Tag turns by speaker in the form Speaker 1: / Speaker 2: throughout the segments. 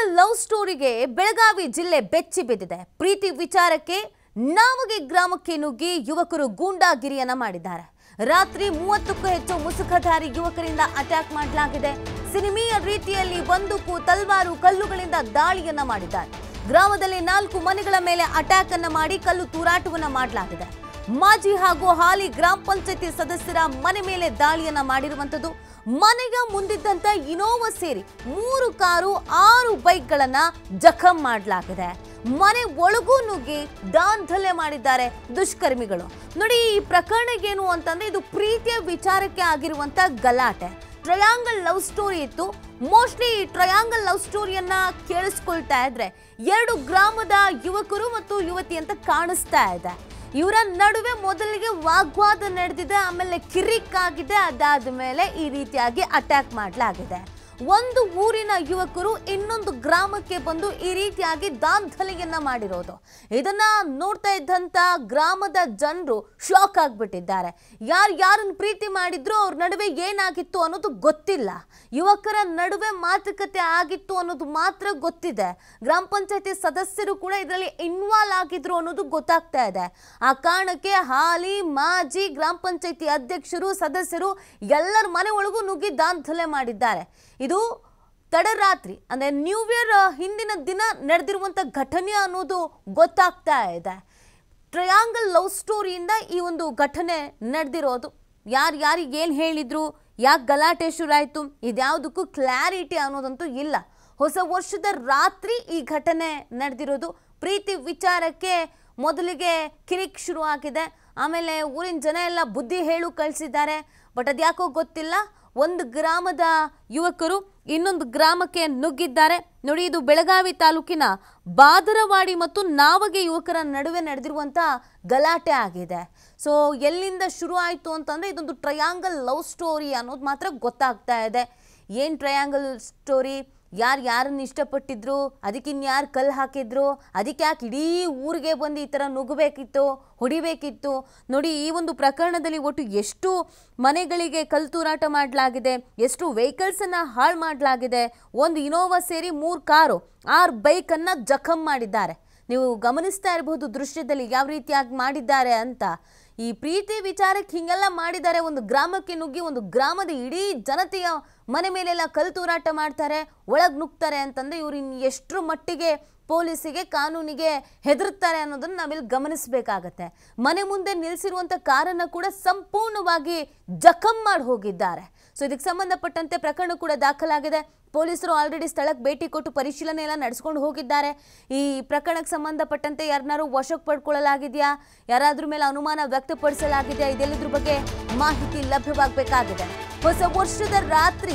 Speaker 1: Triangle love ಸ್ಟೋರಿಗೆ Belagavi ಜಿಲ್ಲೆ ಬೆಚ್ಚಿ ಬಿದ್ದಿದೆ. ಪ್ರೀತಿ ವಿಚಾರಕ್ಕೆ ನಾವಗೆ ಗ್ರಾಮಕ್ಕೆ ನುಗ್ಗಿ ಯುವಕರು ಗೂಂಡಾಗಿರಿಯನ್ನ ಮಾಡಿದ್ದಾರೆ. ರಾತ್ರಿ 30ಕ್ಕೂ ಹೆಚ್ಚು ಮುಸುಕಧಾರಿ ಯುವಕರಿಂದ ಅಟ್ಯಾಕ್ ಮಾಡಲಾಗಿದೆ. ಸಿನಿಮೀಯ ರೀತಿಯಲ್ಲಿ ಬಂದೂಕು, ತಲ್ವಾರು, ಕಲ್ಲುಗಳಿಂದ ದಾಳಿಯನ್ನ ಮಾಡಿದ್ದಾರೆ. ಗ್ರಾಮದಲ್ಲಿ 4 ಮನೆಗಳ ಮೇಲೆ ಅಟ್ಯಾಕ್ ಅನ್ನ ಮಾಡಿ ಕಲ್ಲು ತೂರಾಟವನ್ನ ಮಾಡಲಾಗಿದೆ. ಮಾಜಿ ಹಾಗೂ ಹಾಲಿ ಗ್ರಾಮ ಪಂಚಾಯತಿ ಸದಸ್ಯರ ಮನೆ ಮೇಲೆ ದಾಳಿಯನ್ನ ಮಾಡಿರುವಂತದ್ದು. ಮನೆಯ ಮುಂದಿದ್ದಂತ ಇನೋವಾ ಸೇರಿ 3 ಕಾರು 6 ಬೈಕ್ಗಳನ್ನ ಜಖಂ ಮಾಡಲಾಗಿದೆ. ಮನೆ ಒಳಗೂ ನುಗ್ಗಿ ದಾಂಧಲೆ ಮಾಡಿದ್ದಾರೆ ದುಷ್ಕರ್ಮಿಗಳು. ನೋಡಿ, ಈ ಪ್ರಕರಣ ಏನು ಅಂತಂದ್ರೆ ಇದು ಪ್ರೀತಿಯ ವಿಚಾರಕ್ಕೆ ಆಗಿರುವಂತ ಗಲಾಟೆ. ಟ್ರಯಾಂಗಲ್ ಲವ್ ಸ್ಟೋರಿ ಇತ್ತು. ಮೋಸ್ಟ್ಲಿ ಈ ಟ್ರಯಾಂಗಲ್ ಲವ್ ಸ್ಟೋರಿಯನ್ನ ಕೇಳಿಸ್ಕೊಳ್ತಾ ಇದ್ರೆ 2 ಗ್ರಾಮದ ಯುವಕರು ಮತ್ತು ಯುವತಿ ಅಂತ ಕಾಣಿಸ್ತಾ ಇದೆ. ಇವರ ನಡುವೆ ಮೊದಲಿಗೆ ವಾಗ್ವಾದ ನಡೆದಿದೆ, ಆಮೇಲೆ ಕಿರಿಕ್ ಆಗಿದೆ. ಅದಾದ ಮೇಲೆ ಈ ರೀತಿಯಾಗಿ ಅಟ್ಯಾಕ್ ಮಾಡಲಾಗಿದೆ. ಒಂದು ಊರಿನ ಯುವಕರು ಇನ್ನೊಂದು ಗ್ರಾಮಕ್ಕೆ ಬಂದು ಈ ರೀತಿಯಾಗಿ ದಾಂಧಲೆಯನ್ನ ಮಾಡಿರೋದು, ಇದನ್ನ ನೋಡ್ತಾ ಇದ್ದಂತ ಗ್ರಾಮದ ಜನರು ಶಾಕ್ ಆಗ್ಬಿಟ್ಟಿದ್ದಾರೆ. ಯಾರನ್ನು ಪ್ರೀತಿ ಮಾಡಿದ್ರು ಅವ್ರ ನಡುವೆ ಏನಾಗಿತ್ತು ಅನ್ನೋದು ಗೊತ್ತಿಲ್ಲ. ಯುವಕರ ನಡುವೆ ಮಾತುಕತೆ ಆಗಿತ್ತು ಅನ್ನೋದು ಮಾತ್ರ ಗೊತ್ತಿದೆ. ಗ್ರಾಮ ಪಂಚಾಯತಿ ಸದಸ್ಯರು ಕೂಡ ಇದರಲ್ಲಿ ಇನ್ವಾಲ್ವ್ ಆಗಿದ್ರು ಅನ್ನೋದು ಗೊತ್ತಾಗ್ತಾ ಇದೆ. ಆ ಕಾರಣಕ್ಕೆ ಹಾಲಿ ಮಾಜಿ ಗ್ರಾಮ ಪಂಚಾಯತಿ ಅಧ್ಯಕ್ಷರು, ಸದಸ್ಯರು ಎಲ್ಲರ ಮನೆ ಒಳಗೂ ನುಗ್ಗಿ ದಾಂಧಲೆ ಮಾಡಿದ್ದಾರೆ. ಇದು ತಡರಾತ್ರಿ ಅಂದ್ರೆ ನ್ಯೂ ಇಯರ್ ಹಿಂದಿನ ದಿನ ನಡೆದಿರುವಂತ ಘಟನೆ ಅನ್ನೋದು ಗೊತ್ತಾಗ್ತಾ ಇದೆ. ಟ್ರಯಾಂಗಲ್ ಲವ್ ಸ್ಟೋರಿಯಿಂದ ಈ ಒಂದು ಘಟನೆ ನಡೆದಿರೋದು. ಯಾರಿಗೆ ಏನು ಹೇಳಿದ್ರು, ಯಾಕೆ ಗಲಾಟೆ ಶುರುವಾಯಿತು, ಇದ್ಯಾವುದಕ್ಕೂ ಕ್ಲಾರಿಟಿ ಅನ್ನೋದಂತೂ ಇಲ್ಲ. ಹೊಸ ವರ್ಷದ ರಾತ್ರಿ ಈ ಘಟನೆ ನಡೆದಿರೋದು. ಪ್ರೀತಿ ವಿಚಾರಕ್ಕೆ ಮೊದಲಿಗೆ ಕಿರಿಕ್ ಶುರು ಆಗಿದೆ. ಆಮೇಲೆ ಊರಿನ ಜನ ಎಲ್ಲ ಬುದ್ಧಿ ಹೇಳು ಕಳಿಸಿದ್ದಾರೆ. ಬಟ್ ಅದ್ಯಾಕೋ ಗೊತ್ತಿಲ್ಲ, ಒಂದು ಗ್ರಾಮದ ಯುವಕರು ಇನ್ನೊಂದು ಗ್ರಾಮಕ್ಕೆ ನುಗ್ಗಿದ್ದಾರೆ. ನೋಡಿ, ಇದು ಬೆಳಗಾವಿ ತಾಲೂಕಿನ ಬಾದರವಾಡಿ ಮತ್ತು ನಾವಗೆ ಯುವಕರ ನಡುವೆ ನಡೆದಿರುವಂಥ ಗಲಾಟೆ ಆಗಿದೆ. ಸೊ ಎಲ್ಲಿಂದ ಶುರು ಆಯಿತು ಅಂತಂದರೆ ಇದೊಂದು ಟ್ರಯಾಂಗಲ್ ಲವ್ ಸ್ಟೋರಿ ಅನ್ನೋದು ಮಾತ್ರ ಗೊತ್ತಾಗ್ತಾ ಇದೆ. ಏನು ಟ್ರಯಾಂಗಲ್ ಸ್ಟೋರಿ, ಯಾರನ್ನ ಇಷ್ಟಪಟ್ಟಿದ್ರು, ಅದಕ್ಕೆ ಇನ್ಯಾರು ಕಲ್ಲು ಹಾಕಿದ್ರು, ಅದಕ್ಕೆ ಯಾಕೆ ಇಡೀ ಊರಿಗೆ ಬಂದು ಈ ಥರ ನುಗ್ಗಬೇಕಿತ್ತು, ಹೊಡಿಬೇಕಿತ್ತು. ನೋಡಿ, ಈ ಒಂದು ಪ್ರಕರಣದಲ್ಲಿ ಒಟ್ಟು ಎಷ್ಟು ಮನೆಗಳಿಗೆ ಕಲ್ಲು ತೂರಾಟ ಮಾಡಲಾಗಿದೆ, ಎಷ್ಟು ವೆಹಿಕಲ್ಸನ್ನು ಹಾಳು ಮಾಡಲಾಗಿದೆ. ಒಂದು ಇನೋವಾ ಸೇರಿ 3 ಕಾರು 6 ಬೈಕನ್ನು ಜಖಂ ಮಾಡಿದ್ದಾರೆ. ನೀವು ಗಮನಿಸ್ತಾ ಇರಬಹುದು ದೃಶ್ಯದಲ್ಲಿ ಯಾವ ರೀತಿಯಾಗಿ ಮಾಡಿದ್ದಾರೆ ಅಂತ. ಈ ಪ್ರೀತಿ ವಿಚಾರಕ್ಕೆ ಹಿಂಗೆಲ್ಲ ಮಾಡಿದ್ದಾರೆ. ಒಂದು ಗ್ರಾಮಕ್ಕೆ ನುಗ್ಗಿ ಒಂದು ಗ್ರಾಮದ ಇಡೀ ಜನತೆಯ ಮನೆ ಮೇಲೆಲ್ಲ ಕಲ್ಲು ತೂರಾಟ ಮಾಡ್ತಾರೆ, ಒಳಗೆ ನುಗ್ತಾರೆ ಅಂತಂದರೆ ಇವ್ರು ಇನ್ನು ಎಷ್ಟರ ಮಟ್ಟಿಗೆ ಪೊಲೀಸಿಗೆ, ಕಾನೂನಿಗೆ ಹೆದರುತ್ತಾರೆ ಅನ್ನೋದನ್ನು ನಾವಿಲ್ಲಿ ಗಮನಿಸಬೇಕಾಗತ್ತೆ. ಮನೆ ಮುಂದೆ ನಿಲ್ಲಿಸಿರುವಂಥ ಕಾರನ್ನು ಕೂಡ ಸಂಪೂರ್ಣವಾಗಿ ಜಖಂ ಮಾಡಿ ಹೋಗಿದ್ದಾರೆ. ಸೊ ಇದಕ್ಕೆ ಸಂಬಂಧಪಟ್ಟಂತೆ ಪ್ರಕರಣ ಕೂಡ ದಾಖಲಾಗಿದೆ. ಪೊಲೀಸರು ಆಲ್ರೆಡಿ ಸ್ಥಳಕ್ಕೆ ಭೇಟಿ ಕೊಟ್ಟು ಪರಿಶೀಲನೆ ಎಲ್ಲ ನಡೆಸ್ಕೊಂಡು ಹೋಗಿದ್ದಾರೆ. ಈ ಪ್ರಕರಣಕ್ಕೆ ಸಂಬಂಧಪಟ್ಟಂತೆ ಯಾರನ್ನಾರು ವಶಕ್ಕೆ ಪಡ್ಕೊಳ್ಳಲಾಗಿದೆಯಾ, ಯಾರಾದ್ರ ಮೇಲೆ ಅನುಮಾನ ವ್ಯಕ್ತಪಡಿಸಲಾಗಿದೆಯಾ, ಇದೆಲ್ಲದ್ರ ಬಗ್ಗೆ ಮಾಹಿತಿ ಲಭ್ಯವಾಗಬೇಕಾಗಿದೆ. ಹೊಸ ವರ್ಷದ ರಾತ್ರಿ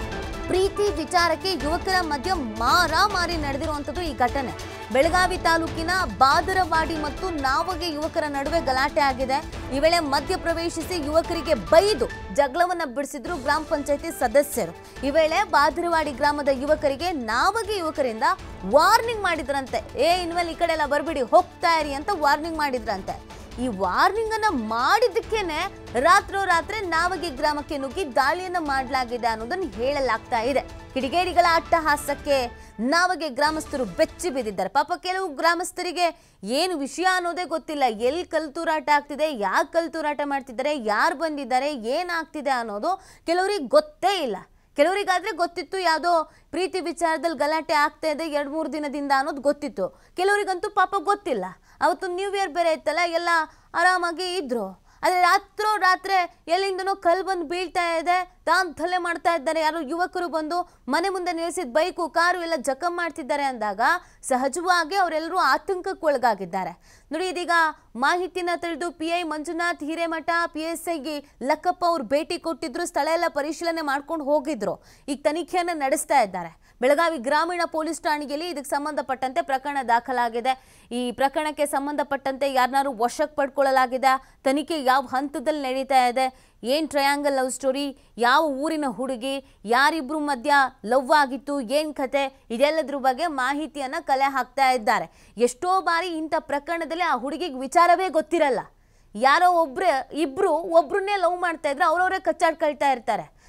Speaker 1: ಪ್ರೀತಿ ವಿಚಾರಕ್ಕೆ ಯುವಕರ ಮಧ್ಯೆ ಮಾರಾಮಾರಿ ನಡೆದಿರುವಂಥದ್ದು ಈ ಘಟನೆ. ಬೆಳಗಾವಿ ತಾಲೂಕಿನ ಬಾದರವಾಡಿ ಮತ್ತು ನಾವಗೆ ಯುವಕರ ನಡುವೆ ಗಲಾಟೆ ಆಗಿದೆ. ಈ ವೇಳೆ ಮಧ್ಯ ಪ್ರವೇಶಿಸಿ ಯುವಕರಿಗೆ ಬೈದು ಜಗಳವನ್ನ ಬಿಡಿಸಿದ್ರು ಗ್ರಾಮ ಪಂಚಾಯತಿ ಸದಸ್ಯರು. ಈ ವೇಳೆ ಬಾದರವಾಡಿ ಗ್ರಾಮದ ಯುವಕರಿಗೆ ನಾವಗೆ ಯುವಕರಿಂದ ವಾರ್ನಿಂಗ್ ಮಾಡಿದ್ರಂತೆ. ಇನ್ಮೇಲೆ ಈ ಕಡೆ ಎಲ್ಲ ಬರ್ಬಿಡಿ, ಹೋಗ್ತಾ ಇರಿ ಅಂತ ವಾರ್ನಿಂಗ್ ಮಾಡಿದ್ರಂತೆ. ಈ ವಾರ್ನಿಂಗ್ ಅನ್ನ ಮಾಡಿದ್ದಕ್ಕೇನೆ ರಾತ್ರೋರಾತ್ರಿ ನಾವಗೆ ಗ್ರಾಮಕ್ಕೆ ನುಗ್ಗಿ ದಾಳಿಯನ್ನ ಮಾಡಲಾಗಿದೆ ಅನ್ನೋದನ್ನು ಹೇಳಲಾಗ್ತಾ ಇದೆ. ಕಿಡಿಗೇಡಿಗಳ ಅಟ್ಟಹಾಸಕ್ಕೆ ನಾವಗೆ ಗ್ರಾಮಸ್ಥರು ಬೆಚ್ಚಿ ಬಿದ್ದಿದ್ದಾರೆ. ಪಾಪ ಕೆಲವು ಗ್ರಾಮಸ್ಥರಿಗೆ ಏನು ವಿಷಯ ಅನ್ನೋದೇ ಗೊತ್ತಿಲ್ಲ. ಎಲ್ಲಿ ಕಲ್ಲು ತೂರಾಟ ಆಗ್ತಿದೆ, ಯಾಕೆ ಕಲ್ಲು ತೂರಾಟ ಮಾಡ್ತಿದ್ದಾರೆ, ಯಾರು ಬಂದಿದ್ದಾರೆ, ಏನಾಗ್ತಿದೆ ಅನ್ನೋದು ಕೆಲವರಿಗೆ ಗೊತ್ತೇ ಇಲ್ಲ. ಕೆಲವರಿಗಾದ್ರೆ ಗೊತ್ತಿತ್ತು, ಯಾವುದೋ ಪ್ರೀತಿ ವಿಚಾರದಲ್ಲಿ ಗಲಾಟೆ ಆಗ್ತಾ ಇದೆ 2-3 ದಿನದಿಂದ ಅನ್ನೋದು ಗೊತ್ತಿತ್ತು. ಕೆಲವರಿಗಂತೂ ಪಾಪ ಗೊತ್ತಿಲ್ಲ. ಅವತ್ತು ನ್ಯೂ ಇಯರ್ ಬೇರೆ ಇತ್ತಲ್ಲ, ಎಲ್ಲ ಆರಾಮಾಗಿ ಇದ್ರು. ಆದರೆ ರಾತ್ರಿ ಎಲ್ಲಿಂದನೋ ಕಲ್ಲು ಬಂದು ಬೀಳ್ತಾ ಇದೆ, ದಾಂಧಲೆ ಮಾಡ್ತಾ ಇದ್ದಾರೆ. ಯಾರೋ ಯುವಕರು ಬಂದು ಮನೆ ಮುಂದೆ ನಿಲ್ಲಿಸಿದ ಬೈಕು, ಕಾರು ಎಲ್ಲ ಜಖಂ ಮಾಡ್ತಿದ್ದಾರೆ ಅಂದಾಗ ಸಹಜವಾಗಿ ಅವರೆಲ್ಲರೂ ಆತಂಕಕ್ಕೆ ಒಳಗಾಗಿದ್ದಾರೆ. ನೋಡಿ, ಇದೀಗ ಮಾಹಿತಿನ ತಿಳಿದು PI ಮಂಜುನಾಥ್ ಹಿರೇಮಠ, PSI ಲಕ್ಕಪ್ಪ ಅವರು ಭೇಟಿ ಕೊಟ್ಟಿದ್ರು. ಸ್ಥಳ ಎಲ್ಲ ಪರಿಶೀಲನೆ ಮಾಡ್ಕೊಂಡು ಹೋಗಿದ್ರು. ಈಗ ತನಿಖೆಯನ್ನು ನಡೆಸ್ತಾ ಇದ್ದಾರೆ. ಬೆಳಗಾವಿ ಗ್ರಾಮೀಣ ಪೊಲೀಸ್ ಠಾಣೆಯಲ್ಲಿ ಇದಕ್ಕೆ ಸಂಬಂಧಪಟ್ಟಂತೆ ಪ್ರಕರಣ ದಾಖಲಾಗಿದೆ. ಈ ಪ್ರಕರಣಕ್ಕೆ ಸಂಬಂಧಪಟ್ಟಂತೆ ಯಾರನ್ನಾರು ವಶಕ್ಕೆ ಪಡ್ಕೊಳ್ಳಲಾಗಿದೆ, ತನಿಖೆ ಯಾವ ಹಂತದಲ್ಲಿ ನಡೀತಾ ಇದೆ, ಏನು ಟ್ರಯಾಂಗಲ್ ಲವ್ ಸ್ಟೋರಿ, ಯಾವ ಊರಿನ ಹುಡುಗಿ, ಯಾರಿಬ್ರು ಮಧ್ಯ ಲವ್ ಆಗಿತ್ತು, ಏನು ಕತೆ, ಇದೆಲ್ಲದ್ರ ಬಗ್ಗೆ ಮಾಹಿತಿಯನ್ನು ಕಲೆ ಹಾಕ್ತಾ ಇದ್ದಾರೆ. ಎಷ್ಟೋ ಬಾರಿ ಇಂಥ ಪ್ರಕರಣದಲ್ಲಿ ಆ ಹುಡುಗಿಗೆ ವಿಚಾರವೇ ಗೊತ್ತಿರಲ್ಲ. ಯಾರೋ ಇಬ್ರು ಒಬ್ರನ್ನೇ ಲವ್ ಮಾಡ್ತಾ ಇದ್ರೆ ಅವ್ರವರೇ ಕಚ್ಚಾಡ್ಕೊಳ್ತಾ ಇರ್ತಾರೆ.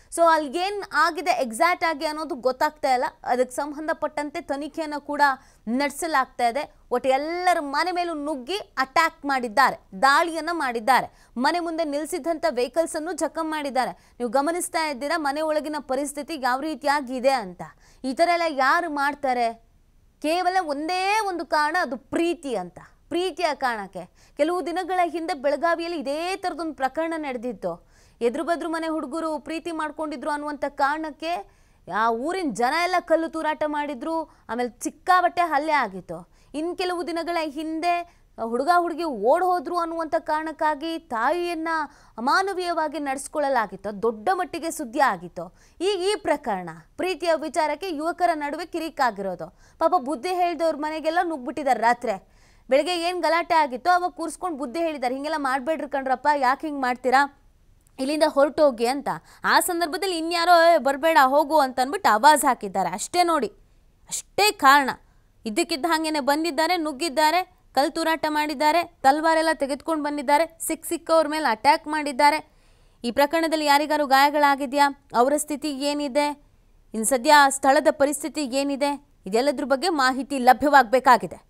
Speaker 1: ಸೊ ಅಲ್ಲಿಗೇನು ಆಗಿದೆ ಎಕ್ಸಾಕ್ಟ್ ಆಗಿ ಅನ್ನೋದು ಗೊತ್ತಾಗ್ತಾ ಇಲ್ಲ. ಅದಕ್ಕೆ ಸಂಬಂಧಪಟ್ಟಂತೆ ತನಿಖೆಯನ್ನು ಕೂಡ ನಡೆಸಲಾಗ್ತಾ ಇದೆ. ಒಟ್ಟು ಎಲ್ಲರ ಮನೆ ಮೇಲೂ ನುಗ್ಗಿ ಅಟ್ಯಾಕ್ ಮಾಡಿದ್ದಾರೆ, ದಾಳಿಯನ್ನು ಮಾಡಿದ್ದಾರೆ. ಮನೆ ಮುಂದೆ ನಿಲ್ಲಿಸಿದಂಥ ವೆಹಿಕಲ್ಸನ್ನು ಜಖಮ್ ಮಾಡಿದ್ದಾರೆ. ನೀವು ಗಮನಿಸ್ತಾ ಇದ್ದೀರಾ ಮನೆ ಒಳಗಿನ ಪರಿಸ್ಥಿತಿ ಯಾವ ರೀತಿಯಾಗಿದೆ ಅಂತ. ಈ ಥರ ಎಲ್ಲ ಯಾರು ಮಾಡ್ತಾರೆ? ಕೇವಲ ಒಂದೇ ಒಂದು ಕಾರಣ, ಅದು ಪ್ರೀತಿ ಅಂತ. ಪ್ರೀತಿಯ ಕಾರಣಕ್ಕೆ ಕೆಲವು ದಿನಗಳ ಹಿಂದೆ ಬೆಳಗಾವಿಯಲ್ಲಿ ಇದೇ ಥರದೊಂದು ಪ್ರಕರಣ ನಡೆದಿತ್ತು. ಎದುರು ಬದ್ರು ಮನೆ ಹುಡುಗರು ಪ್ರೀತಿ ಮಾಡ್ಕೊಂಡಿದ್ರು ಅನ್ನುವಂಥ ಕಾರಣಕ್ಕೆ ಆ ಊರಿನ ಜನ ಎಲ್ಲ ಕಲ್ಲು ತೂರಾಟ ಮಾಡಿದ್ರು. ಆಮೇಲೆ ಸಿಕ್ಕಾಬಟ್ಟೆ ಹಲ್ಲೆ ಆಗಿತ್ತು. ಇನ್ನು ಕೆಲವು ದಿನಗಳ ಹಿಂದೆ ಹುಡುಗ ಹುಡುಗಿ ಓಡ್ ಹೋದ್ರು ಅನ್ನುವಂಥ ಕಾರಣಕ್ಕಾಗಿ ತಾಯಿಯನ್ನು ಅಮಾನವೀಯವಾಗಿ ನಡೆಸ್ಕೊಳ್ಳಲಾಗಿತ್ತು. ದೊಡ್ಡ ಮಟ್ಟಿಗೆ ಸುದ್ದಿ ಆಗಿತ್ತು. ಈಗ ಈ ಪ್ರಕರಣ ಪ್ರೀತಿಯ ವಿಚಾರಕ್ಕೆ ಯುವಕರ ನಡುವೆ ಕಿರಿಕಾಗಿರೋದು. ಪಾಪ ಬುದ್ಧಿ ಹೇಳಿದವ್ರ ಮನೆಗೆಲ್ಲ ನುಗ್ಬಿಟ್ಟಿದ್ದಾರೆ. ರಾತ್ರಿ ಬೆಳಗ್ಗೆ ಏನು ಗಲಾಟೆ ಆಗಿತ್ತು ಅವಾಗ ಕೂರಿಸ್ಕೊಂಡು ಬುದ್ಧಿ ಹೇಳಿದ್ದಾರೆ, ಹೀಗೆಲ್ಲ ಮಾಡಬೇಡ್ರಿ ಕಣ್ರಪ್ಪ, ಯಾಕೆ ಹಿಂಗೆ ಮಾಡ್ತೀರಾ, ಇಲ್ಲಿಂದ ಹೊರಟೋಗಿ ಅಂತ. ಆ ಸಂದರ್ಭದಲ್ಲಿ ಇನ್ಯಾರೋ ಬರಬೇಡ ಹೋಗು ಅಂತ ಅಂದ್ಬಿಟ್ಟು ಆವಾಜ್ ಹಾಕಿದ್ದಾರೆ. ಅಷ್ಟೇ ನೋಡಿ, ಅಷ್ಟೇ ಕಾರಣ. ಇದ್ದಕ್ಕಿದ್ದ ಹಾಗೇನೆ ಬಂದಿದ್ದಾರೆ, ನುಗ್ಗಿದ್ದಾರೆ, ಕಲ್ಲು ತೂರಾಟ ಮಾಡಿದ್ದಾರೆ, ತಲ್ವಾರೆಲ್ಲ ತೆಗೆದುಕೊಂಡು ಬಂದಿದ್ದಾರೆ, ಸಿಕ್ಕವ್ರ ಮೇಲೆ ಅಟ್ಯಾಕ್ ಮಾಡಿದ್ದಾರೆ. ಈ ಪ್ರಕರಣದಲ್ಲಿ ಯಾರಿಗಾರು ಗಾಯಗಳಾಗಿದೆಯಾ, ಅವರ ಸ್ಥಿತಿ ಏನಿದೆ, ಇನ್ನು ಸದ್ಯ ಸ್ಥಳದ ಪರಿಸ್ಥಿತಿ ಏನಿದೆ, ಇದೆಲ್ಲದ್ರ ಬಗ್ಗೆ ಮಾಹಿತಿ ಲಭ್ಯವಾಗಬೇಕಾಗಿದೆ.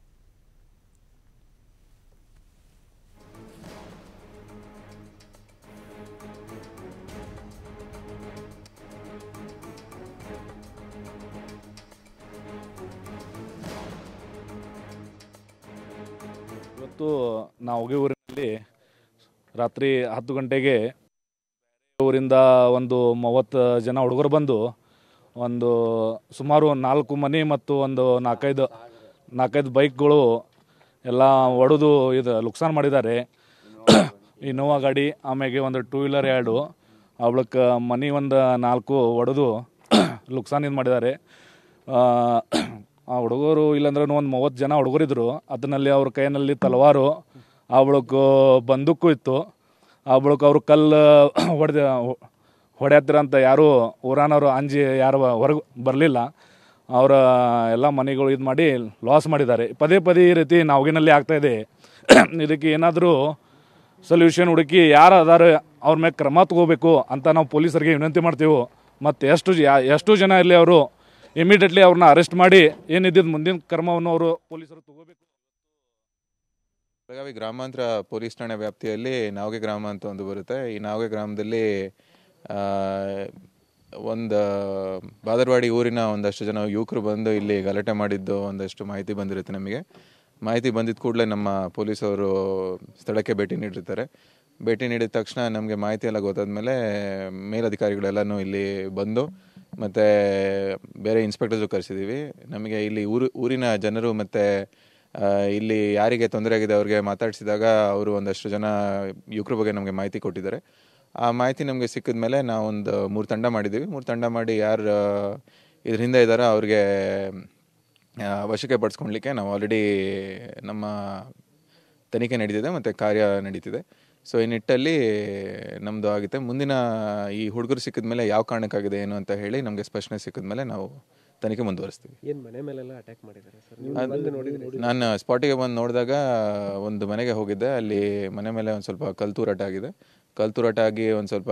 Speaker 2: ಇವತ್ತು ನಾವುಗೆ ಊರಿನಲ್ಲಿ ರಾತ್ರಿ 10 ಗಂಟೆಗೆ ಊರಿಂದ ಒಂದು 30 ಜನ ಹುಡುಗರು ಬಂದು ಒಂದು ಸುಮಾರು 4 ಮನೆ ಮತ್ತು ಒಂದು 4-5 ಬೈಕ್ಗಳು ಎಲ್ಲ ಹೊಡೆದು ಇದು ನುಕ್ಸಾನ್ ಮಾಡಿದ್ದಾರೆ. ಇನೋವಾ ಗಾಡಿ, ಆಮೇಲೆ ಒಂದು 2 ವೀಲರ್ 2, ಅವಳಕ್ಕೆ ಮನೆ ಒಂದು 4 ಹೊಡೆದು ನುಕ್ಸಾನ್ ಇದು ಮಾಡಿದ್ದಾರೆ. ಆ ಹುಡುಗರು ಇಲ್ಲಾಂದ್ರೆ ಒಂದು 30 ಜನ ಹುಡುಗರಿದ್ರು. ಅದರಲ್ಲಿ ಅವ್ರ ಕೈಯಲ್ಲಿ ತಲವಾರು, ಅವಳಕ್ಕೆ ಬಂದೂಕು ಇತ್ತು. ಅವಳಕ್ಕೆ ಅವರು ಕಲ್ಲು ಹೊಡೆಯತ್ತಿರಂತ ಯಾರು ಊರಾನವರು ಅಂಜಿ ಯಾರು ಹೊರಗೆ ಬರಲಿಲ್ಲ. ಅವರ ಎಲ್ಲ ಮನೆಗಳು ಇದು ಮಾಡಿ ಲಾಸ್ ಮಾಡಿದ್ದಾರೆ. ಪದೇ ಪದೇ ಈ ರೀತಿ ನಾವಿನಲ್ಲಿ ಆಗ್ತಾಯಿದೆ. ಇದಕ್ಕೆ ಏನಾದರೂ ಸೊಲ್ಯೂಷನ್ ಹುಡುಕಿ ಯಾರು ಅದಾರ ಅವ್ರ ಮೇಲೆ ಕ್ರಮ ತಗೋಬೇಕು ಅಂತ ನಾವು ಪೊಲೀಸರಿಗೆ ವಿನಂತಿ ಮಾಡ್ತೀವಿ. ಮತ್ತು ಎಷ್ಟು ಜನ ಇರಲಿ ಅವರು ಇಮಿಡಿಯೇಟ್ಲಿ ಅವ್ರನ್ನ ಅರೆಸ್ಟ್ ಮಾಡಿ ಏನಿದ್ದಿದ್ದು ಮುಂದಿನ ಕ್ರಮವನ್ನು ಅವರು ಪೊಲೀಸರು ತಗೋಬೇಕು.
Speaker 3: ಬೆಳಗಾವಿ ಗ್ರಾಮಾಂತರ ಪೊಲೀಸ್ ಠಾಣೆ ವ್ಯಾಪ್ತಿಯಲ್ಲಿ ನಾವಗೆ ಗ್ರಾಮ ಅಂತ ಒಂದು ಬರುತ್ತೆ. ಈ ನಾವಗೆ ಗ್ರಾಮದಲ್ಲಿ ಒಂದು ಬಾದರವಾಡಿ ಊರಿನ ಒಂದಷ್ಟು ಜನ ಯುವಕರು ಬಂದು ಇಲ್ಲಿ ಗಲಾಟೆ ಮಾಡಿದ್ದು ಒಂದಷ್ಟು ಮಾಹಿತಿ ಬಂದಿರುತ್ತೆ ನಮಗೆ. ಮಾಹಿತಿ ಬಂದಿದ್ದ ಕೂಡಲೇ ನಮ್ಮ ಪೊಲೀಸವರು ಸ್ಥಳಕ್ಕೆ ಭೇಟಿ ನೀಡಿರ್ತಾರೆ. ಭೇಟಿ ನೀಡಿದ ತಕ್ಷಣ ನಮಗೆ ಮಾಹಿತಿ ಎಲ್ಲ ಗೊತ್ತಾದ್ಮೇಲೆ ಮೇಲಧಿಕಾರಿಗಳೆಲ್ಲನೂ ಇಲ್ಲಿ ಬಂದು ಮತ್ತು ಬೇರೆ ಇನ್ಸ್ಪೆಕ್ಟರ್ಸು ಕರೆಸಿದ್ದೀವಿ. ನಮಗೆ ಇಲ್ಲಿ ಊರಿನ ಜನರು ಮತ್ತು ಇಲ್ಲಿ ಯಾರಿಗೆ ತೊಂದರೆ ಆಗಿದೆ ಅವ್ರಿಗೆ ಮಾತಾಡಿಸಿದಾಗ ಅವರು ಒಂದಷ್ಟು ಜನ ಯುವಕರ ಬಗ್ಗೆ ನಮಗೆ ಮಾಹಿತಿ ಕೊಟ್ಟಿದ್ದಾರೆ. ಆ ಮಾಹಿತಿ ನಮಗೆ ಸಿಕ್ಕಿದ ಮೇಲೆ ನಾವೊಂದು 3 ತಂಡ ಮಾಡಿದ್ದೀವಿ. 3 ತಂಡ ಮಾಡಿ ಯಾರು ಇದ್ರ ಹಿಂದೆ ಇದ್ದಾರೋ ಅವ್ರಿಗೆ ವಶಕ್ಕೆ ಪಡಿಸ್ಕೊಳ್ಲಿಕ್ಕೆ ನಾವು ಆಲ್ರೆಡಿ ನಮ್ಮ ತನಿಖೆ ನಡೀತಿದೆ ಮತ್ತು ಕಾರ್ಯ ನಡೀತಿದೆ. ಸೊ ಈ ನಿಟ್ಟಲ್ಲಿ ನಮ್ಮದು ಆಗುತ್ತೆ. ಮುಂದಿನ ಈ ಹುಡುಗರು ಸಿಕ್ಕಿದ ಮೇಲೆ ಯಾವ ಕಾರಣಕ್ಕಾಗಿದೆ ಏನು ಅಂತ ಹೇಳಿ ನಮಗೆ ಸ್ಪಷ್ಟನೆ ಸಿಕ್ಕಿದ ಮೇಲೆ ನಾವು ತನಿಖೆ ಮುಂದುವರಿಸ್ತೀವಿ.
Speaker 4: ಏನು ಮನೆ ಮೇಲೆಲ್ಲ ಅಟ್ಯಾಕ್ ಮಾಡಿದ್ದಾರೆ ಸರ್?
Speaker 3: ನಾನು ಸ್ಪಾಟಿಗೆ ಬಂದು ನೋಡಿದಾಗ ಒಂದು ಮನೆಗೆ ಹೋಗಿದ್ದೆ. ಅಲ್ಲಿ ಮನೆ ಮೇಲೆ ಒಂದು ಸ್ವಲ್ಪ ಕಲ್ತೂರಾಟ ಆಗಿದೆ. ಕಲ್ತೂರಾಟ ಆಗಿ ಒಂದು ಸ್ವಲ್ಪ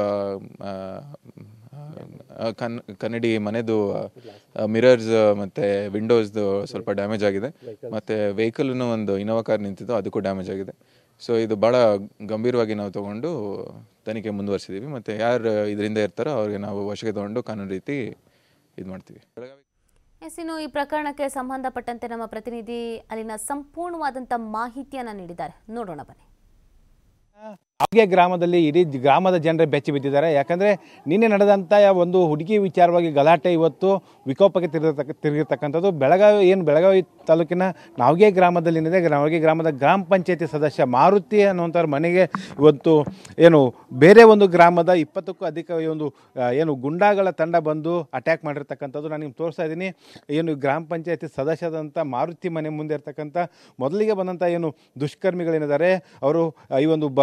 Speaker 3: ಕನ್ನಡಿ ಮನೆದು ಮಿರರ್ಸ್ ಮತ್ತು ವಿಂಡೋಸ್ದು ಸ್ವಲ್ಪ ಡ್ಯಾಮೇಜ್ ಆಗಿದೆ. ಮತ್ತು ವೆಹಿಕಲ್ನು ಒಂದು ಇನೋವಾ ಕಾರ್ ನಿಂತಿದ್ದು ಅದಕ್ಕೂ ಡ್ಯಾಮೇಜ್ ಆಗಿದೆ. ಸೊ ಇದು ಭಾಳ ಗಂಭೀರವಾಗಿ ನಾವು ತೊಗೊಂಡು ತನಿಖೆ ಮುಂದುವರಿಸಿದ್ದೀವಿ. ಮತ್ತು ಯಾರು ಇದರಿಂದ ಇರ್ತಾರೋ ಅವ್ರಿಗೆ ನಾವು ವಶಕ್ಕೆ ತೊಗೊಂಡು ಕಾನೂನು ರೀತಿ ಇದು ಮಾಡ್ತೀವಿ.
Speaker 1: ಇನ್ನು ಈ ಪ್ರಕರಣಕ್ಕೆ ಸಂಬಂಧಪಟ್ಟಂತೆ ನಮ್ಮ ಪ್ರತಿನಿಧಿ ಅಲ್ಲಿನ ಸಂಪೂರ್ಣವಾದಂಥ ಮಾಹಿತಿಯನ್ನು ನೀಡಿದ್ದಾರೆ, ನೋಡೋಣ ಬನ್ನಿ.
Speaker 5: ನಾವಗೆ ಗ್ರಾಮದಲ್ಲಿ ಇಡೀ ಗ್ರಾಮದ ಜನರೇ ಬೆಚ್ಚಿ ಬಿದ್ದಿದ್ದಾರೆ. ಯಾಕಂದರೆ ನಿನ್ನೆ ನಡೆದಂಥ ಒಂದು ಹುಡುಗಿ ವಿಚಾರವಾಗಿ ಗಲಾಟೆ ಇವತ್ತು ವಿಕೋಪಕ್ಕೆ ತಿರುಗಿರ್ತಕ್ಕಂಥದ್ದು. ಬೆಳಗಾವಿ ತಾಲೂಕಿನ ನಾವಗೆ ಗ್ರಾಮದಲ್ಲಿ ಏನಿದೆ, ನಾವಗೆ ಗ್ರಾಮದ ಗ್ರಾಮ ಪಂಚಾಯತಿ ಸದಸ್ಯ ಮಾರುತಿ ಅನ್ನುವಂಥವ್ರ ಮನೆಗೆ ಇವತ್ತು ಬೇರೆ ಒಂದು ಗ್ರಾಮದ 20ಕ್ಕೂ ಅಧಿಕ ಒಂದು ಗುಂಡಾಗಳ ತಂಡ ಬಂದು ಅಟ್ಯಾಕ್ ಮಾಡಿರ್ತಕ್ಕಂಥದ್ದು ನಾನು ನಿಮ್ಗೆ ತೋರಿಸ್ತಾ ಇದ್ದೀನಿ. ಗ್ರಾಮ ಪಂಚಾಯತಿ ಸದಸ್ಯದಂಥ ಮಾರುತಿ ಮನೆ ಮುಂದೆ ಇರ್ತಕ್ಕಂಥ ಮೊದಲಿಗೆ ಬಂದಂಥ ದುಷ್ಕರ್ಮಿಗಳೇನಿದ್ದಾರೆ ಅವರು ಈ ಒಂದು ಬೈಕನ್ನು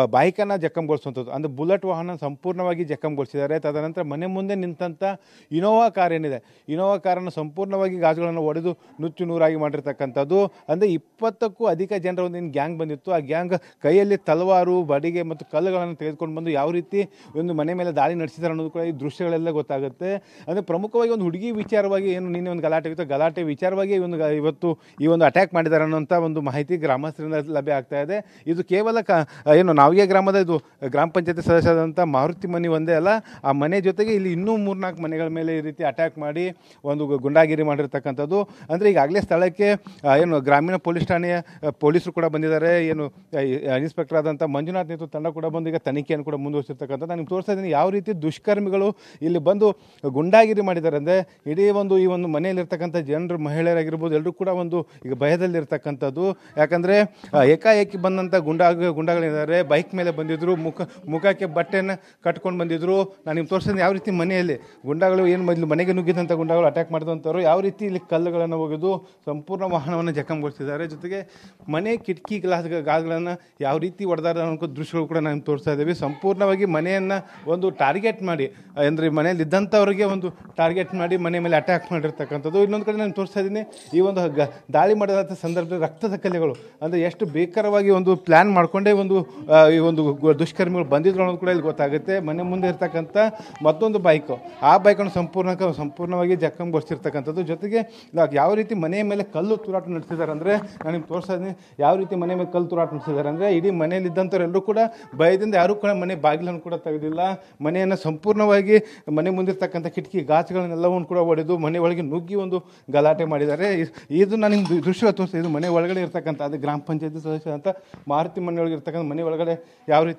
Speaker 5: ಬೈಕನ್ನು ಜಖಂಗೊಳಿಸುವಂಥದ್ದು, ಅಂದರೆ ಬುಲೆಟ್ ವಾಹನ ಸಂಪೂರ್ಣವಾಗಿ ಜಖಂಗೊಳಿಸಿದ್ದಾರೆ. ತದನಂತರ ಮನೆ ಮುಂದೆ ನಿಂತಂಥ ಇನೋವಾ ಕಾರ್ ಏನಿದೆ, ಇನೋವಾ ಕಾರನ್ನು ಸಂಪೂರ್ಣವಾಗಿ ಗಾಜುಗಳನ್ನು ಹೊಡೆದು ನುಚ್ಚು ನೂರಾಗಿ ಮಾಡಿರ್ತಕ್ಕಂಥದ್ದು. ಅಂದರೆ 20ಕ್ಕೂ ಅಧಿಕ ಜನರ ಒಂದು ಗ್ಯಾಂಗ್ ಬಂದಿತ್ತು. ಆ ಗ್ಯಾಂಗ್ ಕೈಯಲ್ಲಿ ತಲವಾರು, ಬಡಿಗೆ ಮತ್ತು ಕಲ್ಲುಗಳನ್ನು ತೆಗೆದುಕೊಂಡು ಬಂದು ಯಾವ ರೀತಿ ಒಂದು ಮನೆ ಮೇಲೆ ದಾಳಿ ನಡೆಸಿದ್ದಾರೆ ಅನ್ನೋದು ಕೂಡ ಈ ದೃಶ್ಯಗಳೆಲ್ಲ ಗೊತ್ತಾಗುತ್ತೆ. ಅಂದರೆ ಪ್ರಮುಖವಾಗಿ ಒಂದು ಹುಡುಗಿ ವಿಚಾರವಾಗಿ ಏನು ನಿನ್ನೆ ಒಂದು ಗಲಾಟೆ ಇತ್ತು, ಗಲಾಟೆ ವಿಚಾರವಾಗಿ ಇವತ್ತು ಈ ಒಂದು ಅಟ್ಯಾಕ್ ಮಾಡಿದ್ದಾರೆ ಅನ್ನೋಂಥ ಒಂದು ಮಾಹಿತಿ ಗ್ರಾಮಸ್ಥರಿಂದ ಲಭ್ಯ ಆಗ್ತಾ ಇದೆ. ಇದು ಕೇವಲ ಏನು ನಾವಿಗೆ ಗ್ರಾಮದ ಇದು ಗ್ರಾಮ ಪಂಚಾಯತಿ ಸದಸ್ಯರಾದಂಥ ಮಾರುತಿ ಮನೆ ಒಂದೇ ಅಲ್ಲ, ಆ ಮನೆ ಜೊತೆಗೆ ಇಲ್ಲಿ ಇನ್ನೂ 3-4 ಮನೆಗಳ ಮೇಲೆ ಈ ರೀತಿ ಅಟ್ಯಾಕ್ ಮಾಡಿ ಒಂದು ಗುಂಡಾಗಿರಿ ಮಾಡಿರ್ತಕ್ಕಂಥದ್ದು. ಅಂದರೆ ಈಗಾಗಲೇ ಸ್ಥಳಕ್ಕೆ ಏನು ಗ್ರಾಮೀಣ ಪೊಲೀಸ್ ಠಾಣೆಯ ಪೊಲೀಸರು ಕೂಡ ಬಂದಿದ್ದಾರೆ. ಏನು ಇನ್ಸ್ಪೆಕ್ಟರ್ ಆದಂಥ ಮಂಜುನಾಥ್ ನೇತೃತ್ವ ತಂಡ ಕೂಡ ಬಂದು ಈಗ ತನಿಖೆಯನ್ನು ಕೂಡ ಮುಂದುವರಿಸಿರ್ತಕ್ಕಂಥದ್ದು. ನಾನು ನಿಮ್ಗೆ ತೋರಿಸ್ತಾ ಇದ್ದೀನಿ ಯಾವ ರೀತಿ ದುಷ್ಕರ್ಮಿಗಳು ಇಲ್ಲಿ ಬಂದು ಗುಂಡಾಗಿರಿ ಮಾಡಿದ್ದಾರೆ. ಅಂದರೆ ಇಡೀ ಈ ಒಂದು ಮನೆಯಲ್ಲಿರ್ತಕ್ಕಂಥ ಜನರು, ಮಹಿಳೆಯರಾಗಿರ್ಬೋದು, ಎಲ್ಲರೂ ಕೂಡ ಒಂದು ಈಗ ಭಯದಲ್ಲಿರ್ತಕ್ಕಂಥದ್ದು. ಯಾಕಂದರೆ ಏಕಾಏಕಿ ಬಂದಂಥ ಗುಂಡಾಗಳಿದ್ದಾರೆ. ಬೈಕ್ ಮೇಲೆ ಬಂದಿದ್ದರು, ಮುಖಕ್ಕೆ ಬಟ್ಟೆಯನ್ನು ಕಟ್ಕೊಂಡು ಬಂದಿದ್ದರು. ನಾನು ನಿಮ್ಗೆ ತೋರಿಸ್ತೀನಿ ಯಾವ ರೀತಿ ಮನೆಯಲ್ಲಿ ಗುಂಡಾಗಳು ಏನು ಮೊದಲು ಮನೆಗೆ ನುಗ್ಗಿದಂಥ ಗುಂಡಾಗಳು ಅಟ್ಯಾಕ್ ಮಾಡಿದಂಥವ್ರು ಯಾವ ರೀತಿ ಇಲ್ಲಿ ಕಲ್ಲುಗಳನ್ನು ಒಗೆದು ಸಂಪೂರ್ಣ ವಾಹನವನ್ನು ಜಖಂಗೊಳಿಸಿದ್ದಾರೆ. ಜೊತೆಗೆ ಮನೆ ಕಿಟಕಿ ಗಾಜುಗಳನ್ನು ಯಾವ ರೀತಿ ಹೊಡೆದಾರ ಅನ್ನೋ ದೃಶ್ಯಗಳು ಕೂಡ ನಾನು ತೋರಿಸ್ತಾ ಇದ್ದೀವಿ. ಸಂಪೂರ್ಣವಾಗಿ ಮನೆಯನ್ನು ಒಂದು ಟಾರ್ಗೆಟ್ ಮಾಡಿ, ಅಂದರೆ ಮನೆಯಲ್ಲಿ ಇದ್ದಂಥವ್ರಿಗೆ ಒಂದು ಟಾರ್ಗೆಟ್ ಮಾಡಿ ಮನೆ ಮೇಲೆ ಅಟ್ಯಾಕ್ ಮಾಡಿರ್ತಕ್ಕಂಥದ್ದು. ಇನ್ನೊಂದು ಕಡೆ ನಾನು ತೋರಿಸ್ತಾ ಇದ್ದೀನಿ ಈ ಒಂದು ದಾಳಿ ಮಾಡಿದಂಥ ಸಂದರ್ಭದಲ್ಲಿ ರಕ್ತದ ಕಲೆಗಳು, ಅಂದರೆ ಎಷ್ಟು ಭೀಕರವಾಗಿ ಒಂದು ಪ್ಲ್ಯಾನ್ ಮಾಡಿಕೊಂಡೇ ಈ ಒಂದು ದುಷ್ಕರ್ಮಿಗಳು ಬಂದಿದ್ರು ಅನ್ನೋದು ಕೂಡ ಇಲ್ಲಿ ಗೊತ್ತಾಗುತ್ತೆ. ಮನೆ ಮುಂದೆ ಇರ್ತಕ್ಕಂಥ ಮತ್ತೊಂದು ಬೈಕು, ಆ ಬೈಕನ್ನು ಸಂಪೂರ್ಣವಾಗಿ ಜಖಂಗೊಳಿಸಿರ್ತಕ್ಕಂಥದ್ದು. ಜೊತೆಗೆ ಯಾವ ರೀತಿ ಮನೆಯ ಮೇಲೆ ಕಲ್ಲು ತೂರಾಟ ನಡೆಸಿದ್ದಾರೆ ಅಂದರೆ ನಾನು ನಿಮ್ಗೆ ತೋರಿಸ್ತಾ ಇದ್ದೀನಿ ಯಾವ ರೀತಿ ಮನೆ ಮೇಲೆ ಕಲ್ಲು ತೂರಾಟ ನಡೆಸಿದ್ದಾರೆ ಅಂದರೆ ಇಡೀ ಮನೆಯಲ್ಲಿದ್ದಂಥವ್ರೆಲ್ಲರೂ ಕೂಡ ಭಯದಿಂದ ಯಾರೂ ಕೂಡ ಮನೆ ಬಾಗಿಲನ್ನು ಕೂಡ ತೆಗೆದಿಲ್ಲ. ಮನೆಯನ್ನು ಸಂಪೂರ್ಣವಾಗಿ ಮನೆ ಮುಂದಿರ್ತಕ್ಕಂಥ ಕಿಟಕಿ ಗಾಜುಗಳನ್ನೆಲ್ಲವನ್ನು ಕೂಡ ಹೊಡೆದು ಮನೆ ಒಳಗೆ ನುಗ್ಗಿ ಒಂದು ಗಲಾಟೆ ಮಾಡಿದ್ದಾರೆ. ಇದು ನಾನು ನಿಮ್ಗೆ ದೃಶ್ಯ ತೋರಿಸ್ತಾ, ಇದು ಮನೆ ಒಳಗಡೆ ಇರ್ತಕ್ಕಂಥ ಅದು ಗ್ರಾಮ ಪಂಚಾಯತಿ ಸದಸ್ಯ ಅಂತ ಮಾರುತಿ ಮನೆ ಒಳಗೆ ಇರ್ತಕ್ಕಂಥ ಮನೆ ಒಳಗಡೆ ಯಾವ ರೀತಿ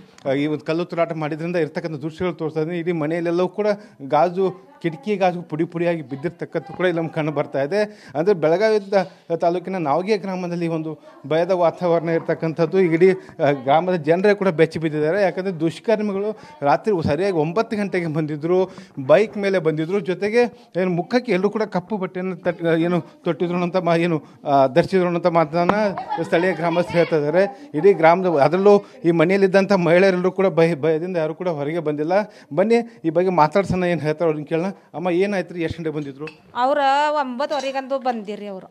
Speaker 5: ಈ ಒಂದು ಕಲ್ಲು ತೂರಾಟ ಮಾಡಿದ್ರಿಂದ ಇರ್ತಕ್ಕಂಥ ದೃಶ್ಯಗಳು ತೋರಿಸ್ತಾ ಇದ್ದೀನಿ. ಇಡೀ ಮನೆಯಲ್ಲೆಲ್ಲವೂ ಕೂಡ ಗಾಜು, ಕಿಟಕಿ ಗಾಜು ಪುಡಿಯಾಗಿ ಬಿದ್ದಿರ್ತಕ್ಕಂಥ ಕೂಡ ಇಲ್ಲಿ ನಮ್ಗೆ ಕಂಡು ಬರ್ತಾ ಇದೆ. ಅಂದರೆ ಬೆಳಗಾವಿ ತಾಲೂಕಿನ ನಾವಗೆ ಗ್ರಾಮದಲ್ಲಿ ಒಂದು ಭಯದ ವಾತಾವರಣ ಇರ್ತಕ್ಕಂಥದ್ದು. ಇಡೀ ಗ್ರಾಮದ ಜನರೇ ಕೂಡ ಬೆಚ್ಚಿ ಬಿದ್ದಿದ್ದಾರೆ. ಯಾಕಂದರೆ ದುಷ್ಕರ್ಮಿಗಳು ರಾತ್ರಿ ಸರಿಯಾಗಿ 9 ಗಂಟೆಗೆ ಬಂದಿದ್ದರು, ಬೈಕ್ ಮೇಲೆ ಬಂದಿದ್ದರು. ಜೊತೆಗೆ ಏನು ಮುಖಕ್ಕೆ ಎಲ್ಲರೂ ಕೂಡ ಕಪ್ಪು ಬಟ್ಟೆಯನ್ನು ತೊಟ್ಟಿದ್ರು ಅಂತ ಧರಿಸಿದ್ರು ಅಂತ ಮಾತನ್ನು ಸ್ಥಳೀಯ ಗ್ರಾಮಸ್ಥರು ಹೇಳ್ತಾ ಇದ್ದಾರೆ. ಇಡೀ ಗ್ರಾಮದ ಅದರಲ್ಲೂ ಈ ಮನೆಯಲ್ಲಿದ್ದಂಥ ಮಹಿಳೆಯರೆಲ್ಲರೂ ಕೂಡ ಭಯದಿಂದ ಯಾರು ಕೂಡ ಹೊರಗೆ ಬಂದಿಲ್ಲ. ಬನ್ನಿ ಈ ಬಗ್ಗೆ ಮಾತಾಡ್ಸೋಣ, ಏನು ಹೇಳ್ತಾರೆ ಅವ್ರನ್ನ ಕೇಳೋಣ. ಅಮ್ಮ ಏನಾಯ್ತು ರೀ, ಎಷ್ಟು ಗಂಟೆಗೆ ಬಂದಿದ್ರು?
Speaker 6: ಅವ್ರ 9:15 ಬಂದಿರಿ ಅವರು.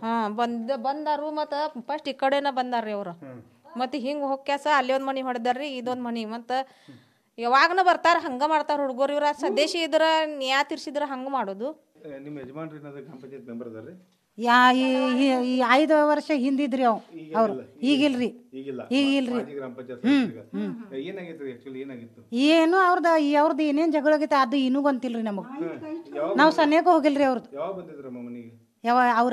Speaker 6: ಬಂದಾರು ಮತ್ತು ಫಸ್ಟ್ ಈ ಕಡೆನ ಬಂದಾರ್ರಿ ಅವರು. ಮತ್ತು ಹಿಂಗೆ ಹೋಗ್ಯಾಸ ಅಲ್ಲಿ ಒಂದು ಮನೆ ಹೊಡೆದಾರ್ರಿ, ಇದೊಂದು ಮನೆ. ಮತ್ತು ಯಾವಾಗನ ಬರ್ತಾರೆ ಹಂಗೆ ಮಾಡ್ತಾರೆ ಹುಡುಗರು. ಇವ್ರ ಸ್ವದೇಶಿ ಇದ್ರ ನ್ಯಾಯ ತೀರ್ಸಿದ್ರ ಹಂಗೆ ಮಾಡೋದು.
Speaker 5: ನಿಮ್ಮ ಯಜಮಾನ್ರಿ ಏನಾದ್ರು ಗ್ರಾಮ ಪಂಚಾಯತ್ ಮೆಂಬರ್ ಅದಾರ್ರಿ?
Speaker 7: ಈ 5 ವರ್ಷ ಹಿಂದಿದ್ರಿ ಅವ್ರು. ಈಗಿಲ್ರಿ. ಏನು ಅವ್ರದ್ದು ಏನೇನು ಜಗಳ ಆಗೈತೆ ಅದು ಇನ್ನೂ ಗೊತ್ತಿಲ್ರಿ ನಮಗೆ. ನಾವು ಸನ್ಯಾಗ ಹೋಗಿಲ್ರಿ ಅವ್ರದ್ದು. ಅವ್ರ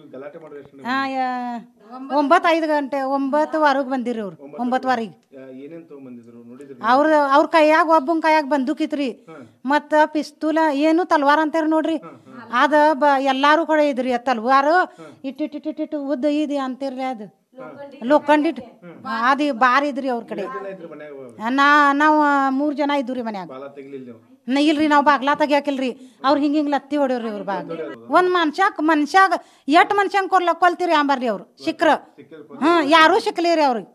Speaker 7: 9:05 ಗಂಟೆ 9:15 ಬಂದಿರಿ ಅವ್ರು. 9:15 ಅವ್ರ ಕೈಯಾಗ ಒಬ್ಬನ ಕೈಯಾಗ ಬಂದೂಕಿತ್ರಿ, ಮತ್ತ ಪಿಸ್ತೂಲ ಏನು ತಲ್ವಾರ ಅಂತಾರ ನೋಡ್ರಿ, ಅದ ಎಲ್ಲಾರು ಕಡೆ ಇದ್ರಿ. ತಲ್ವಾರು ಇಟ್ಟಿಟ್ಟು ಉದ್ದ ಇದೆ ಅಂತಿರ್ಲಿ, ಅದು ಲೋಖಂಡಿಟ್ಟು ಅದು ಬಾರಿ ಇದ್ರಿ ಅವ್ರ ಕಡೆ. ನಾವು 3 ಜನ ಇದ್ವಿ ರೀ ಮನ್ಯಾಗ. ಇಲ್ರಿ ನಾವು ಬಾಗ್ಲಾ ತೆಗಿಯಾಕಿಲ್ರಿ. ಅವ್ರು ಹಿಂಗೆ ಲತ್ತಿ ಹೊಡ್ಯವ್ರಿ ಅವ್ರ ಬಾಗ್ಲ. ಒಂದು ಮನುಷ್ಯಾಗ 8 ಮನುಷ್ಯಂಗೆ ಕೊಲ್ತೀರಿ ಅಂಬರ್ರಿ ಅವ್ರು ಸಿಕ್ಕ್ರ. ಯಾರೂ ಸಿಕ್ಲಿರಿ ಅವ್ರಿಗೆ.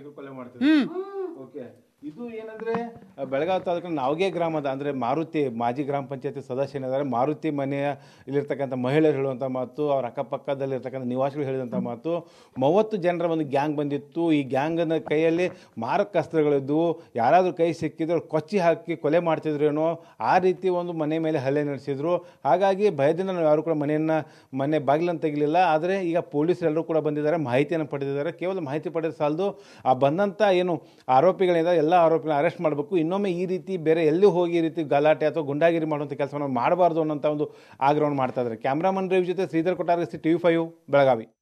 Speaker 5: ಇದು ಏನಂದ್ರೆ ಬೆಳಗಾವಿ ತಾಲೂಕಿನ ನಾವಗೆ ಗ್ರಾಮದ ಅಂದರೆ ಮಾರುತಿ ಮಾಜಿ ಗ್ರಾಮ ಪಂಚಾಯತಿ ಸದಸ್ಯ ಏನಿದ್ದಾರೆ, ಮಾರುತಿ ಮನೆಯ ಇಲ್ಲಿರ್ತಕ್ಕಂಥ ಮಹಿಳೆಯರು ಹೇಳುವಂಥ ಮಾತು, ಅವ್ರ ಅಕ್ಕಪಕ್ಕದಲ್ಲಿರ್ತಕ್ಕಂಥ ನಿವಾಸಿಗಳು ಹೇಳಿದಂಥ ಮಾತು, 30 ಜನರ ಒಂದು ಗ್ಯಾಂಗ್ ಬಂದಿತ್ತು. ಈ ಗ್ಯಾಂಗನ ಕೈಯಲ್ಲಿ ಮಾರಕ ಅಸ್ತ್ರಗಳಿದ್ದು ಯಾರಾದರೂ ಕೈ ಸಿಕ್ಕಿದ್ರು ಕೊಚ್ಚಿ ಹಾಕಿ ಕೊಲೆ ಮಾಡ್ತಿದ್ರೇನೋ ಆ ರೀತಿ ಒಂದು ಮನೆ ಮೇಲೆ ಹಲ್ಲೆ ನಡೆಸಿದ್ರು. ಹಾಗಾಗಿ ಭಯದಿಂದ ನಾವು ಯಾರು ಕೂಡ ಮನೆ ಬಾಗಿಲನ್ನು ತೆಗಿಲಿಲ್ಲ. ಆದರೆ ಈಗ ಪೊಲೀಸರೆಲ್ಲರೂ ಕೂಡ ಬಂದಿದ್ದಾರೆ, ಮಾಹಿತಿಯನ್ನು ಪಡೆದಿದ್ದಾರೆ. ಕೇವಲ ಮಾಹಿತಿ ಪಡೆದ ಸಾಲದು, ಆ ಬಂದಂಥ ಏನು ಆರೋಪಿಗಳಿದ್ದಾರೆ ಎಲ್ಲ ಆರೋಪಿಗಳನ್ನ ಅರೆಸ್ಟ್ ಮಾಡಬೇಕು. ಇನ್ನೊಮ್ಮೆ ಈ ರೀತಿ ಬೇರೆ ಎಲ್ಲಿ ಹೋಗಿ ಈ ರೀತಿ ಗಲಾಟೆ ಅಥವಾ ಗುಂಡಾಗಿರಿ ಮಾಡುವಂಥ ಕೆಲಸವನ್ನು ಮಾಡಬಾರ್ದು ಅನ್ನೋಂಥ ಒಂದು ಆಗ್ರಹವನ್ನು ಮಾಡ್ತಾ ಇದ್ದಾರೆ. ಕ್ಯಾಮ್ರಾಮನ್ ರೇವ್ ಜೊತೆ ಶ್ರೀಧರ್ ಕೊಟ್ಟಾರಗಸ್ತಿ, TV5 ಬೆಳಗಾವಿ.